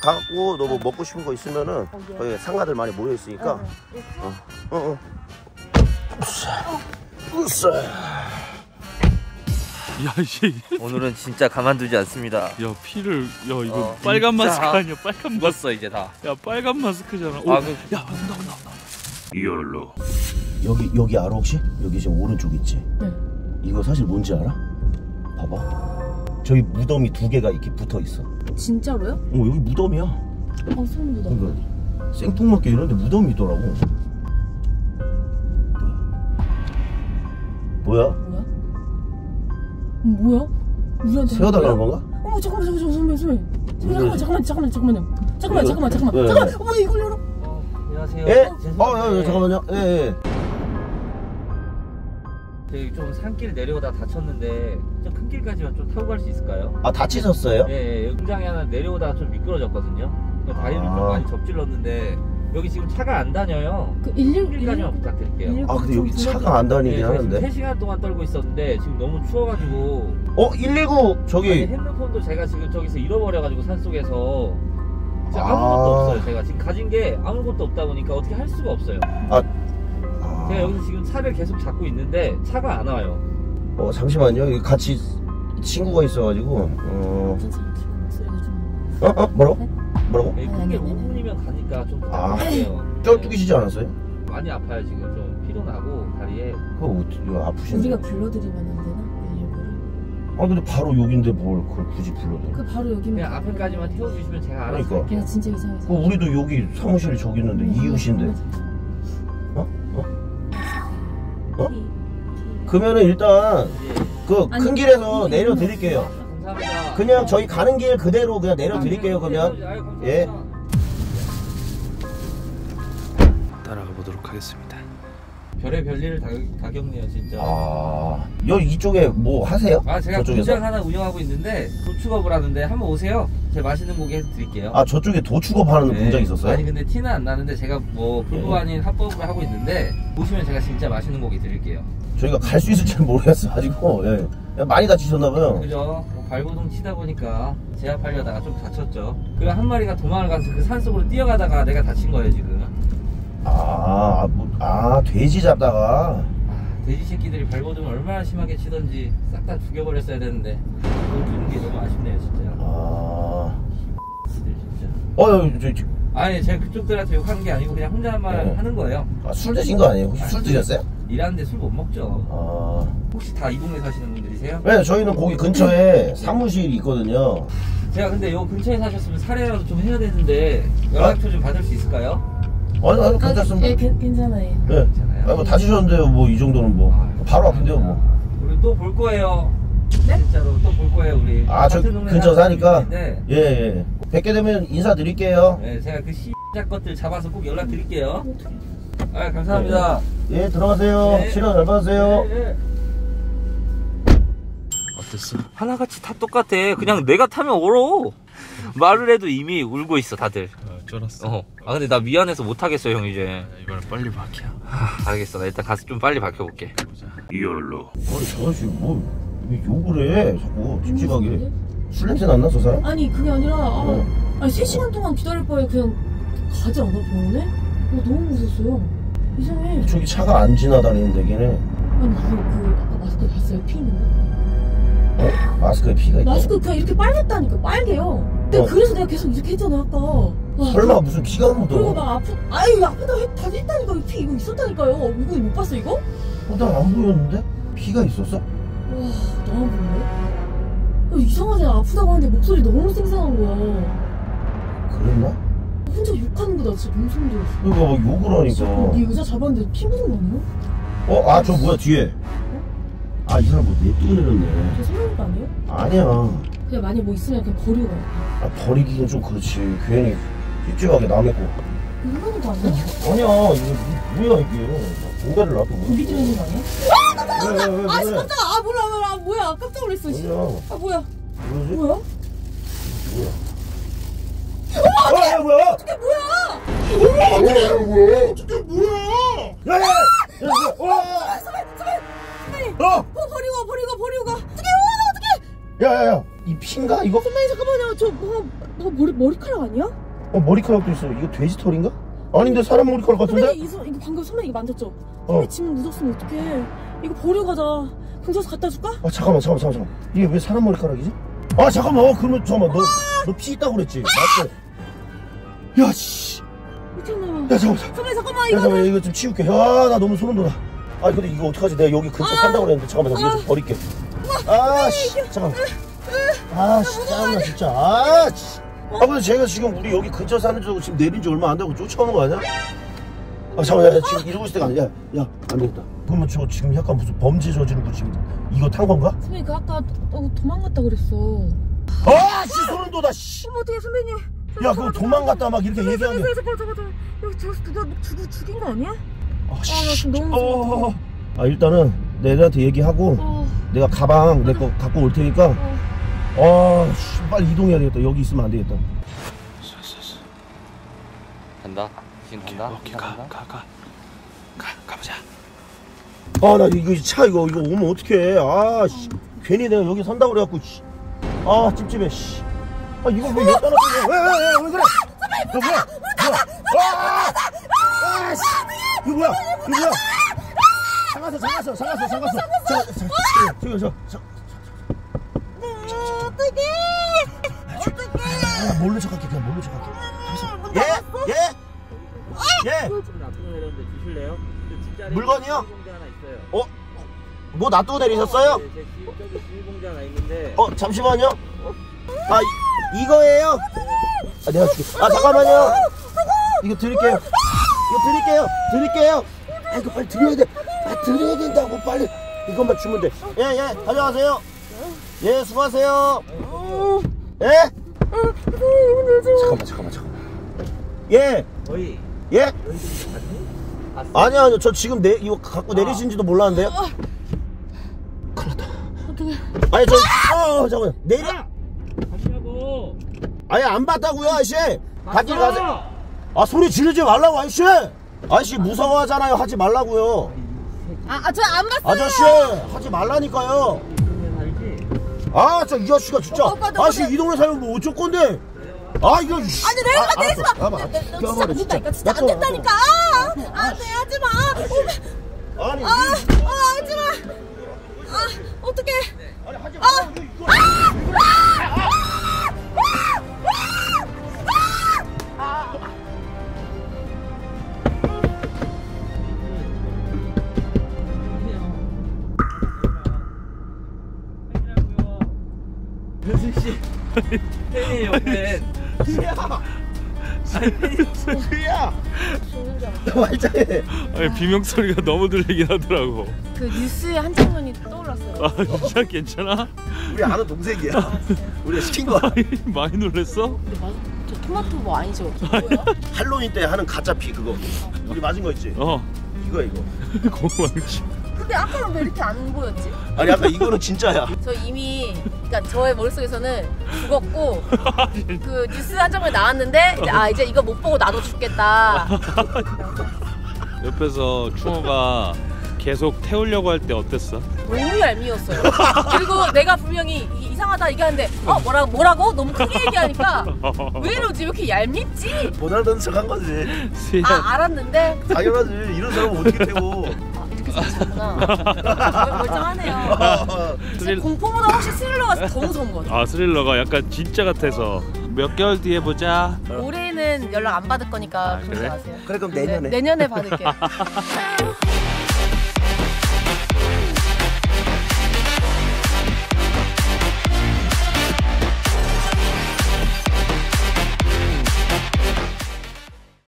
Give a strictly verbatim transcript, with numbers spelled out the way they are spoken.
가갖고 너 뭐 먹고 싶은 거 있으면은 어, 예. 거기 상가들 많이 모여 있으니까. 어, 예. 어, 어, 어. 으쌰, 으쌰. 야, 이 오늘은 진짜 가만두지 않습니다. 야, 피를 야 이거 어, 빨간 진짜 마스크 아니야? 빨간 마스크. 죽었어 이제 다. 야, 빨간 마스크잖아. 오, 아, 그... 야, 온다 온다 온다. 이열로. 여기 여기 알아 혹시? 여기 지금 오른쪽 있지? 네. 이거 사실 뭔지 알아? 봐봐. 저기 무덤이 두 개가 이렇게 붙어 있어. 진짜로요? 어, 여기 무덤이야. 어, 소름 돋아. 그러니까 생뚱맞게 이런데 무덤이 있더라고. 뭐야? 뭐야? 뭐야? 우리한테 세워달라는 건가? 어머, 잠깐만, 잠깐만, 잠깐만, 잠깐만, 잠깐만, 잠깐만, 잠깐만요. 잠깐만, 잠깐만, 잠깐만, 왜, 잠깐만. 왜? 어머, 이걸 열어. 어, 안녕하세요. 예? 죄송한데 어, 야, 야, 잠깐만요. 예, 예. 저기 좀 산길 내려오다 다쳤는데 좀 큰 길까지만 좀 타고 갈 수 있을까요? 아, 다치셨어요? 예, 예. 공장에 하나 내려오다 좀 미끄러졌거든요. 다리를 아. 좀 많이 접질렀는데 여기 지금 차가 안 다녀요. 그 일일구 길까지만 부탁드릴게요. 아, 근데 여기 차가 안 다니긴 네, 하는데. 세 시간 동안 떨고 있었는데 지금 너무 추워가지고. 어, 일일구 저기. 아니, 핸드폰도 제가 지금 저기서 잃어버려가지고 산속에서 진짜 아. 아무것도 없어요. 제가 지금 가진 게 아무것도 없다 보니까 어떻게 할 수가 없어요. 아. 제가 여기서 지금 차를 계속 잡고 있는데 차가 안 와요. 어, 잠시만요. 여기 같이 친구가 있어가지고. 어. 목소리가 좀. 어, 어, 뭐라고? 네? 뭐라고? 네, 아니, 그게 아니, 오 아니. 분이면 가니까 좀 아. 부탁드려요. 쩔뚝이시지 않았어요? 많이 아파요 지금. 좀 피도 나고 다리에. 그거 어떻게 아프신데? 우리가 불러드리면 안 되나? 일일구를? 아, 근데 바로 여긴데 뭘 그걸 굳이 불러도? 그 바로 여기면. 그냥 앞에까지만 태워주시면 제가 알아서 그러니까. 할게요. 야, 진짜 이상해서. 그 우리도 여기 사무실이 저기 있는데 이웃인데. 어? 어? 어? 그러면은 일단 예. 그 큰 아니, 길에서 이게 내려드릴게요. 감사합니다. 그냥 저희 가는 길 그대로 그냥 내려드릴게요. 아, 네, 그러면. 네, 아유, 감사합니다. 예. 따라가 보도록 하겠습니다. 별의 별일을 다, 다 겪네요 진짜. 아, 여기 이쪽에 뭐 하세요? 아 제가 저쪽에서? 공장 하나 운영하고 있는데 도축업을 하는데 한번 오세요. 제가 맛있는 고기 해서 드릴게요. 아, 저쪽에 도축업 하는 네. 공장이 있었어요? 아니 근데 티는 안 나는데 제가 뭐 불구 아닌 합법을 하고 있는데 오시면 제가 진짜 맛있는 고기 드릴게요. 저희가 갈 수 있을지는 모르겠어가지고 예. 많이 다치셨나봐요. 그죠? 뭐 발버둥 치다 보니까 제압하려다가 좀 다쳤죠. 그리고 한 마리가 도망을 가서 그 산속으로 뛰어가다가 내가 다친 거예요 지금. 아, 뭐, 아 돼지 잡다가. 아, 돼지 새끼들이 발버둥을 얼마나 심하게 치던지 싹 다 죽여버렸어야 되는데 그걸 주는 게 너무 아쉽네요 진짜. 아, 새끼들 진짜. 어, 여기 저, 저, 아니 제가 그쪽들한테 욕하는 게 아니고 그냥 혼잣말 네. 하는 거예요. 아, 술 드신 거 아니에요? 혹시 아니, 술 드셨어요? 일하는데 술 못 먹죠. 아, 혹시 다 이 동네 사시는 분들이세요? 네, 저희는 거기 근처에 사무실이 있거든요. 제가 근데 요 근처에 사셨으면 사례라도 좀 해야 되는데 연락처 좀 받을 수 있을까요? 아니, 아니, 괜찮습니다. 예, 괜- 괜찮아요. 네. 괜찮아요. 아, 뭐 다치셨는데요, 뭐 이 정도는 뭐 바로 아픈데요, 뭐. 우리 또 볼 거예요. 네? 진짜로 또 볼 거예요 우리. 아, 저 같은 동네 근처 사니까. 사람들인데, 예, 예. 뵙게 되면 인사드릴게요. 네, 제가 그 씨작 것들 잡아서 꼭 연락 드릴게요. 아, 감사합니다. 예, 들어가세요. 네. 치료 잘 받으세요. 네, 네. 어땠어? 하나같이 다 똑같아. 그냥 내가 타면 울어. 말을 해도 이미 울고 있어 다들. 어, 쫄았어. 어. 아 근데 나 미안해서 못 하겠어 형 이제. 야, 이번엔 빨리 박혀. 하, 알겠어. 나 일단 가서 좀 빨리 박혀볼게. 보자. 이열로. 아니, 저 아저씨 뭐 왜 욕을 해? 자꾸 찝찝하게. 술 냄새 났나, 저 사람? 아니, 그게 아니라, 아, 어. 아니, 세 시간 동안 기다릴 바에 그냥 가지 않아, 병원에? 나 너무 무서웠어요. 이상해. 저기 차가 안 지나다니는 데긴 해. 아니, 그, 그, 아까 마스크 봤어요? 피 있는 거? 어? 마스크에 피가 있다. 마스크 그냥 이렇게 빨갛다니까, 빨개요. 근데 어. 그래서 내가 계속 이렇게 했잖아, 아까. 와, 설마 무슨 피가 묻어? 그리고 막 아프, 아유, 아프다고 해, 다 했다니까, 피 이거 있었다니까요. 이거 못 봤어, 이거? 어, 난 안 보였는데? 피가 있었어? 와, 너무 보네? 이상하지, 아프다고 하는데 목소리 너무 생생한 거야. 그랬나? 혼자 욕하는 거다, 진짜 너무 소름 돋았어. 그러니까 막 욕을 진짜 하니까. 네 의자 잡았는데 피 묻은 거 아니에요? 어? 아, 저 뭐야, 뒤에. 아, 이 사람 뭐 냅두고 내렸네. 저 소름인 거 아니에요? 아니야. 그냥 많이 뭐 있으면 그냥 버리고 가요. 아, 버리기는 좀 그렇지. 괜히 찝찝하게 남의 거. 이러는 거 아니야? 아니야, 이거 뭐야, 이게. 공간을 놔두고. 고기 들어있는 거 아니야? 왜, 왜, 왜, 아, 왜? 깜짝아! 아, 몰라, 몰라, 아, 뭐야, 깜짝 놀랐어, 씨. 뭐야? 아, 뭐야, 뭐지? 뭐야? 뭐야? 아, 뭐야? 어떻게 뭐야? 뭐야, 뭐야, 뭐야? 어떻게 뭐야? 야, 야, 야, 야, 와! 아, 선배, 선배, 선배님. 어! 어, 버리고 가, 버리고 가, 버리고 가. 어떡해, 어, 어떡해. 야, 야, 야, 이 피인가, 이거? 선배님, 잠깐만요. 저, 뭐, 어 머리 머리카락 아니야? 어 머리카락도 있어. 이거 돼지 털인가? 아닌데 사람 머리카락 같은데? 선배님 이거, 이거 방금 선배님 이거 만졌죠? 어. 선배 지문 묻었으면 어떡해. 이거 버리고 가자. 경찰서 갖다 줄까? 아 잠깐만 잠깐만 잠깐만. 이게 왜 사람 머리카락이지? 아 잠깐만. 어 그러면 잠깐만 너 너 피 있다고 그랬지? 맞지? 야 씨. 있잖아. 야 잠깐만. 선배님 잠깐만 야 이거. 잠깐만 이거 좀 치울게. 야 나 너무 소름 돋아. 아 근데 이거 어떡하지? 내가 여기 근처 산다고 그랬는데 잠깐만 나 이거 좀 버릴게. 아씨 잠깐만. 아씨 짜증나 진짜. 아 씨. 아 근데 제가 지금 우리 여기 근처 사는 줄 지금 내린 지 얼마 안 되고 쫓아오는 거 아니야? 아 잠깐만. 야, 지금 이러고 있을 때가 아니야. 야 안 되겠다. 그러면 저 지금 약간 무슨 범죄 저지르고 지금 이거 탄 건가? 선배님 그 아까 어, 도망갔다 그랬어. 아씨 소름 돋아 씨. 어머 어떡해 선배님. 야 그거 도망갔다 막 이렇게 얘기하는 게. 잠깐 잠깐 잠깐. 여기 저기서 누가 죽, 죽인 거 아니야? 아, 아, 나 씨. 지금 너무 어. 아 일단은 내한테 얘기하고 어, 내가 가방 내 거 갖고 올 테니까 어. 아 씨, 빨리 이동해야 되겠다. 여기 있으면 안 되겠다. 간다. 지금 간다. 오케이 가 가 가 가 가보자. 아 나 이거 차 이거 이거 오면 어떡해. 아 씨. 괜히 내가 여기 산다 그래갖고 씨. 아 찝찝해 씨. 아 이걸 왜 여기다 놨냐. 왜왜왜 왜 그래. 너 뭐야 뭐야. 아 씨. 이거 뭐야 이거 뭐야. 장갔어 장갔어 장갔어 장갔어. 저저 저 저. 어떡해. 아, 모른 척할게 그냥 모른 척할게. 예? 예? 예? 좀 놔두고 내렸는데 주실래요? 그 뒷자리에 물건이요? 비닐봉지 하나 있어요. 어? 뭐 놔두고 내리셨어요? 네, 제 비- 저기 비닐봉지 하나 있는데. 어 잠시만요. 아 이, 이거예요? 아 내가 줄게. 아 잠깐만요. 이거 드릴게요. 이거 드릴게요. 드릴게요. 아 이거 빨리 드려야 돼. 아 드려야 된다고 빨리. 이것만 주면 돼. 예예 예, 가져가세요. 예 수고하세요. 예? 잠깐만 잠깐만 잠깐만. 예? 거의 예? 봤니? 아니요 아니요 저 지금 내 이거 갖고 내리신지도 몰랐는데요. 큰일 났다. 어떡해. 아니 저 어 잠깐만 내려. 가시라고. 아니 안 봤다고요 아저씨. 갓길 가세요. 아 소리 지르지 말라고 아저씨. 아저씨 무서워하잖아요. 하지 말라고요. 아 저 안 봤어요. 아저씨 하지 말라니까요. 알지? 아 저 이 아저씨가 진짜. 오빠, 오빠, 아저씨 오빠. 이 동네 살면 뭐 어쩔 건데. 아 이거 아니 내려가 내리지 마. 봐봐 너 진짜 껴버려 안 진짜. 된다니까. 진짜 안 놔둬, 된다니까. 안돼 하지 마. 아니 아, 아 하지 마. 아 어떡해. 아니 하지 말라고 이거. 현수 씨. 팬이에요 팬. 그야. 말짱해. 아니 비명 소리가 너무 들리긴 하더라고. 그 뉴스의 한 장면이 떠올랐어요. 아 진짜 괜찮아? 우리 아는 동생이야. 우리가 시킨 거야. 많이 놀랬어? 근데 맞아. 저 토마토 뭐 아니죠? 뭐야? 할로윈 때 하는 가짜 피 그거. 우리 맞은 거 있지? 어 이거야 이거. 고마워지. 근데 아까는 왜 이렇게 안 보였지? 아니 아까 이거는 진짜야. 저 이미 그러니까 저의 머릿속에서는 죽었고 그 뉴스 한 장면 나왔는데 이제 아 이제 이거 못 보고 나도 죽겠다. 옆에서 충호가 계속 태우려고 할 때 어땠어? 너무 얄미웠어요. 그리고 내가 분명히 이- 이상하다 얘기하는데 어 뭐라 뭐라고 너무 크게 얘기하니까 왜 이러지 왜 이렇게 얄밉지? 못 알아듣는 척한 거지. 수야 아 알았는데 당연하지. 이런 사람은 어떻게 태워? 아, 이렇게 생겼구나. 멀쩡하네요. 스릴... 공포보다 혹시 스릴러가 더 무서운 거죠? 아 스릴러가 약간 진짜 같아서 몇 개월 뒤에 보자. 올해는 연락 안 받을 거니까 아, 그러지 그래? 마세요. 그래 그럼 네, 내년에. 내년에 받을게요.